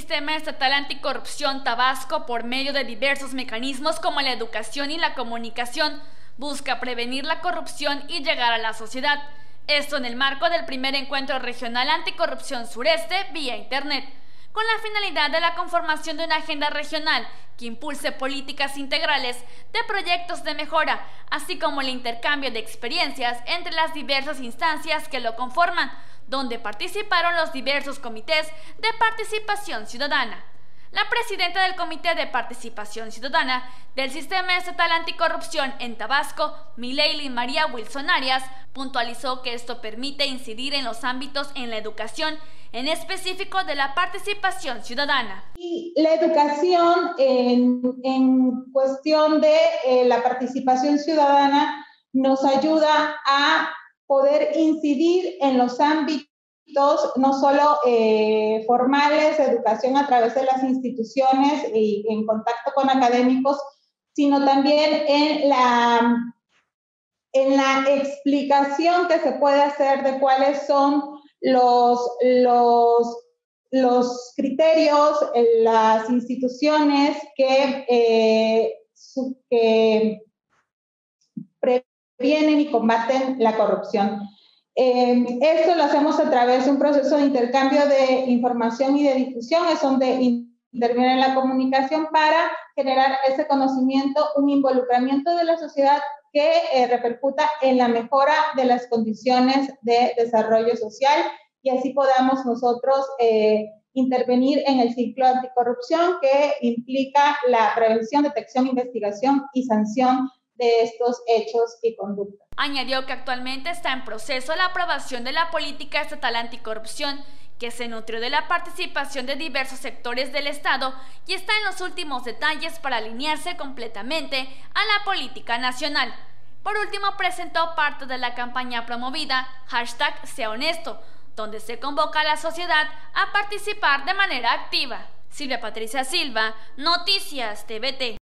Sistema Estatal Anticorrupción Tabasco, por medio de diversos mecanismos como la educación y la comunicación, busca prevenir la corrupción y llegar a la sociedad. Esto en el marco del primer encuentro regional anticorrupción sureste vía internet, con la finalidad de la conformación de una agenda regional que impulse políticas integrales de proyectos de mejora, así como el intercambio de experiencias entre las diversas instancias que lo conforman, donde participaron los diversos comités de participación ciudadana. La presidenta del Comité de Participación Ciudadana del Sistema Estatal Anticorrupción en Tabasco, Mileili María Wilson Arias, puntualizó que esto permite incidir en los ámbitos en la educación, en específico de la participación ciudadana. Y la educación en cuestión de la participación ciudadana nos ayuda a poder incidir en los ámbitos no solo formales, educación a través de las instituciones y en contacto con académicos, sino también en la explicación que se puede hacer de cuáles son los criterios, las instituciones que previenen y combaten la corrupción. Esto lo hacemos a través de un proceso de intercambio de información y de difusión, es donde interviene la comunicación para generar ese conocimiento, un involucramiento de la sociedad que repercuta en la mejora de las condiciones de desarrollo social y así podamos nosotros intervenir en el ciclo anticorrupción que implica la prevención, detección, investigación y sanción de estos hechos y conductas. Añadió que actualmente está en proceso la aprobación de la política estatal anticorrupción, que se nutrió de la participación de diversos sectores del Estado y está en los últimos detalles para alinearse completamente a la política nacional. Por último, presentó parte de la campaña promovida #SeaHonesto, donde se convoca a la sociedad a participar de manera activa. Silvia Patricia Silva, Noticias TVT.